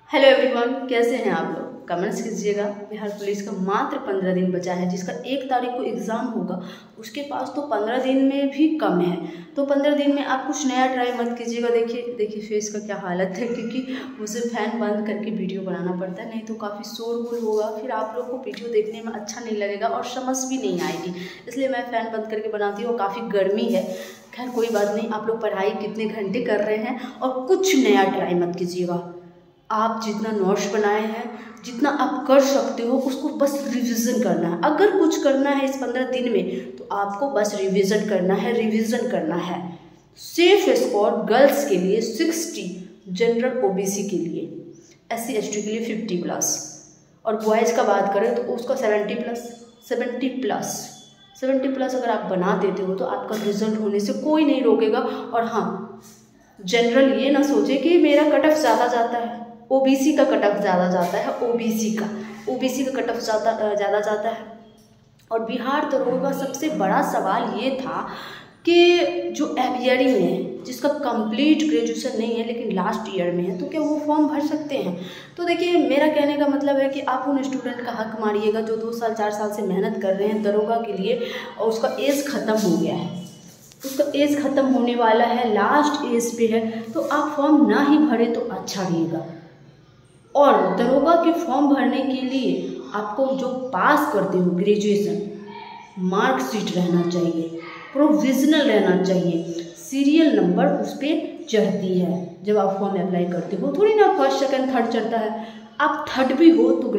Hello everyone, कैसे हैं आप लोग? कमेंट्स कीजिएगा। बिहार पुलिस का मात्र 15 दिन बचा है, जिसका 1 तारीख को एग्ज़ाम होगा। उसके पास तो 15 दिन में भी कम है। तो 15 दिन में आप कुछ नया ट्राई मत कीजिएगा। देखिए फेस का क्या हालत है, क्योंकि मुझे फ़ैन बंद करके वीडियो बनाना पड़ता है, नहीं तो काफ़ी शोरगुल होगा, फिर आप लोग को वीडियो देखने में अच्छा नहीं लगेगा और समझ भी नहीं आएगी। इसलिए मैं फ़ैन बंद करके बनाती हूँ। काफ़ी गर्मी है। खैर कोई बात नहीं, आप लोग पढ़ाई कितने घंटे कर रहे हैं और कुछ नया ट्राई मत कीजिएगा। आप जितना नोट्स बनाए हैं, जितना आप कर सकते हो, उसको बस रिवीजन करना है। अगर कुछ करना है इस 15 दिन में तो आपको बस रिवीजन करना है। सेफ स्कोर गर्ल्स के लिए 60, जनरल ओबीसी के लिए, SC ST के लिए 50+, और बॉयज़ का बात करें तो उसका 70 प्लस अगर आप बना देते हो तो आपका रिजल्ट होने से कोई नहीं रोकेगा। और हाँ, जनरल ये ना सोचे कि मेरा कट ऑफ ज़्यादा जाता है, ओबीसी का कट ऑफ ज़्यादा जाता है, ओबीसी का कट ऑफ ज़्यादा जाता है। और बिहार दरोगा का सबसे बड़ा सवाल ये था कि जो एवियरिंग है, जिसका कंप्लीट ग्रेजुएशन नहीं है लेकिन लास्ट ईयर में है, तो क्या वो फॉर्म भर सकते हैं? तो देखिए, मेरा कहने का मतलब है कि आप उन स्टूडेंट का हक मारिएगा जो 2 साल 4 साल से मेहनत कर रहे हैं दरोगा के लिए, और उसका एज ख़त्म हो गया है, उसका एज ख़त्म होने वाला है, लास्ट एज पे है, तो आप फॉर्म ना ही भरे तो अच्छा रहेगा। और दरोगा के फॉर्म भरने के लिए आपको जो पास करते हो ग्रेजुएशन, मार्कशीट रहना चाहिए, प्रोविजनल रहना चाहिए, सीरियल नंबर उस पर चढ़ती है। जब आप फॉर्म अप्लाई करते हो, थोड़ी ना फर्स्ट सेकंड थर्ड चढ़ता है। आप थर्ड भी हो तो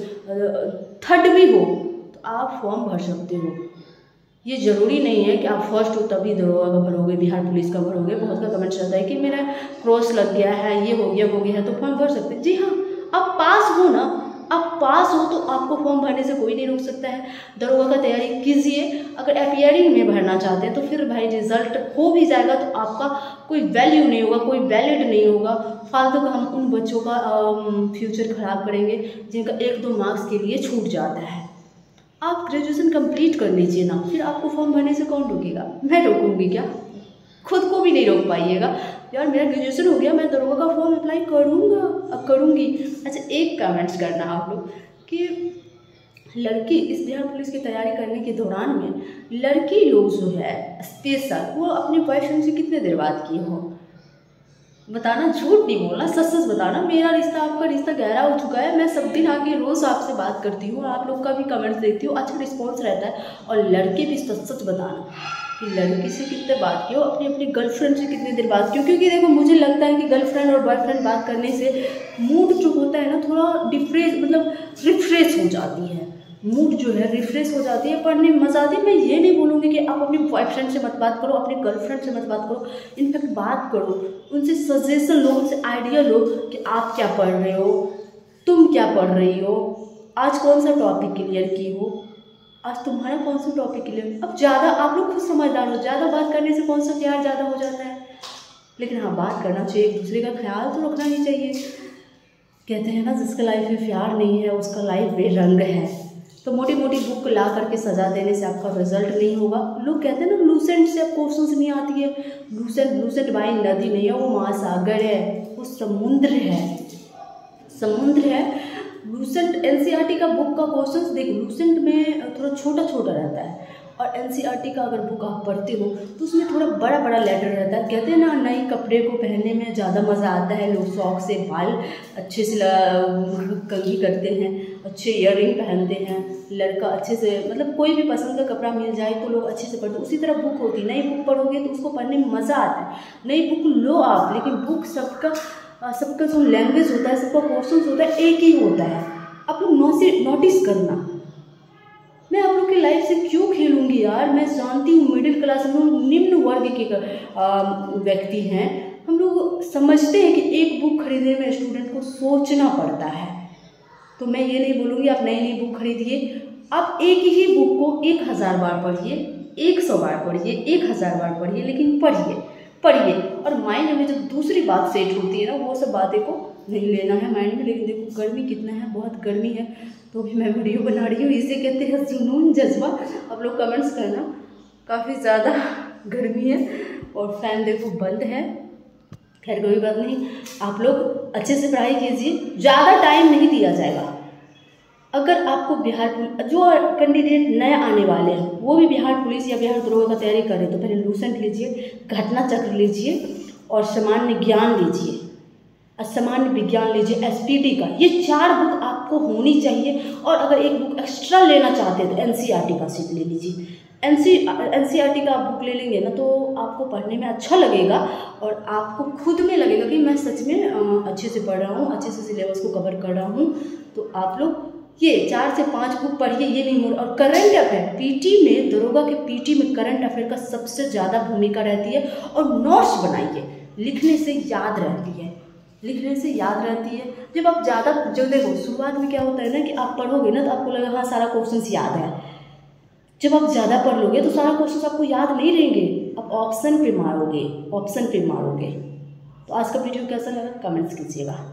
थर्ड भी हो तो आप फॉर्म भर सकते हो। ये ज़रूरी नहीं है कि आप फर्स्ट हो तभी दरोगा का भरोगे, बिहार पुलिस का भरोगे। बहुत का कमेंट रहता है कि मेरा क्रॉस लग गया है, ये हो गया है, तो फॉर्म भर सकते हैं। जी हाँ, आप पास हो ना, आप पास हो तो आपको फॉर्म भरने से कोई नहीं रोक सकता है। दरोगा का तैयारी कीजिए। अगर अपीयरिंग में भरना चाहते हैं तो फिर भाई रिजल्ट हो भी जाएगा तो आपका कोई वैल्यू नहीं होगा, कोई वैलिड नहीं होगा। फालतू का हम उन बच्चों का फ्यूचर ख़राब करेंगे जिनका 1-2 मार्क्स के लिए छूट जाता है। आप ग्रेजुएशन कंप्लीट कर लीजिए ना, फिर आपको फॉर्म भरने से कौन रोकेगा? मैं रोकूंगी क्या? खुद को भी नहीं रोक पाइएगा। यार मेरा ग्रेजुएशन हो गया, मैं दरोगा का फॉर्म अप्लाई करूँगी। अच्छा, एक कमेंट्स करना आप लोग कि लड़की इस बिहार पुलिस की तैयारी करने के दौरान में लड़की लोग जो है स्पेशल, वो अपने बॉयफ्रेंड से कितने देर बात किए हो? बताना, झूठ नहीं बोलना, सच बताना। मेरा रिश्ता आपका रिश्ता गहरा हो चुका है। मैं सब दिन आके रोज़ आपसे बात करती हूँ, आप लोग का भी कमेंट्स देखती हूँ, अच्छा रिस्पॉन्स रहता है। और लड़के भी सच बताना कि लड़की से कितने बात किए हो, अपनी गर्लफ्रेंड से कितनी देर बात किए हो। क्योंकि देखो, मुझे लगता है कि गर्लफ्रेंड और बॉयफ्रेंड बात करने से मूड जो होता है ना, थोड़ा रिफ्रेश हो जाती है। मूड जो है रिफ्रेश हो जाती है, पढ़ने में मज़ा आती है। मैं ये नहीं बोलूँगी कि आप अपने बॉयफ्रेंड से मत बात करो, अपने गर्लफ्रेंड से मत बात करो, इनफैक्ट बात करो, उनसे सजेशन लो, उनसे आइडिया लो कि आप क्या पढ़ रहे हो, तुम क्या पढ़ रही हो, आज कौन सा टॉपिक क्लियर की हो, आज तुम्हारा कौन सा टॉपिक क्लियर। अब ज़्यादा आप लोग खुद समझदार हो, ज़्यादा बात करने से कौन सा प्यार ज़्यादा हो जाता है। लेकिन हाँ, बात करना चाहिए, एक दूसरे का ख्याल तो रखना ही चाहिए। कहते हैं ना, जिसका लाइफ में प्यार नहीं है उसका लाइफ बेरंग है। तो मोटी मोटी बुक ला करके सजा देने से आपका रिजल्ट नहीं होगा। लोग कहते हैं ना, लूसेंट से अब क्वेश्चंस नहीं आती है। लूसेंट भाई नदी नहीं है, वो महासागर है, वो समुद्र है। लूसेंट NCERT का बुक का क्वेश्चंस देखो, लूसेंट में थोड़ा छोटा रहता है, और NCERT का अगर बुक आप पढ़ते हो तो उसमें थोड़ा बड़ा लेटर रहता है। कहते हैं ना, नए कपड़े को पहनने में ज़्यादा मज़ा आता है। लोग शौक से बाल अच्छे से कंघी करते हैं, अच्छे इयररिंग पहनते हैं, लड़का अच्छे से, मतलब कोई भी पसंद का कपड़ा मिल जाए तो लोग अच्छे से पढ़ते हैं। उसी तरह बुक होती है, नई बुक पढ़ोगे तो उसको पढ़ने में मज़ा आता है। नई बुक लो आप, लेकिन बुक सबका जो लैंग्वेज होता है, सबका क्वेश्चन होता है, एक ही होता है। आप लोग नोटिस करना। मैं आप लोग की लाइफ से क्यों खेलूंगी यार? मैं जानती हूँ मिडिल क्लास, हम लोग निम्न वर्ग के व्यक्ति हैं। हम लोग समझते हैं कि एक बुक खरीदने में स्टूडेंट को सोचना पड़ता है। तो मैं ये नहीं बोलूँगी आप नई बुक खरीदिए। आप एक ही बुक को 1000 बार पढ़िए, 100 बार पढ़िए, 1000 बार पढ़िए, लेकिन पढ़िए। और माइंड में जब दूसरी बात सेट होती है ना, वो सब बातें को नहीं लेना है माइंड में। लेकिन देखो, गर्मी कितना है, बहुत गर्मी है, तो भी मैं वीडियो बना रही हूँ। इसे कहते हैं जुनून, जज्बा। आप लोग कमेंट्स करना। काफ़ी ज़्यादा गर्मी है और फैन देखो बंद है। खैर कोई बात नहीं, आप लोग अच्छे से पढ़ाई कीजिए, ज़्यादा टाइम नहीं दिया जाएगा। अगर आपको बिहार जो कैंडिडेट नए आने वाले हैं वो भी बिहार पुलिस या बिहार दरोगा का तैयारी करें तो पहले लूसेंट लीजिए, घटना चक्र लीजिए और सामान्य ज्ञान लीजिए, सामान्य विज्ञान लीजिए, एसपीटी का, ये 4 बुक आपको होनी चाहिए। और अगर एक बुक एक्स्ट्रा लेना चाहते हैं तो एनसीईआरटी का सीट ले लीजिए। एनसीईआरटी का आप बुक ले लेंगे ना तो आपको पढ़ने में अच्छा लगेगा और आपको खुद में लगेगा कि मैं सच में अच्छे से पढ़ रहा हूँ, अच्छे से सिलेबस को कवर कर रहा हूँ। तो आप लोग ये 4 से 5 बुक पढ़िए, ये नहीं मोड़। और करंट अफेयर पीटी में, दरोगा के पीटी में करंट अफेयर का सबसे ज़्यादा भूमिका रहती है। और नोट्स बनाइए, लिखने से याद रहती है, लिखने से याद रहती है। जब आप ज़्यादा, जो देखो शुरुआत में क्या होता है ना कि आप पढ़ोगे ना तो आपको लगा हाँ सारा क्वेश्चन याद है। जब आप ज़्यादा पढ़ लोगे तो सारा क्वेश्चन आपको याद नहीं रहेंगे, आप ऑप्शन पे मारोगे, ऑप्शन पे मारोगे। तो आज का वीडियो कैसा लगा कमेंट्स कीजिएगा।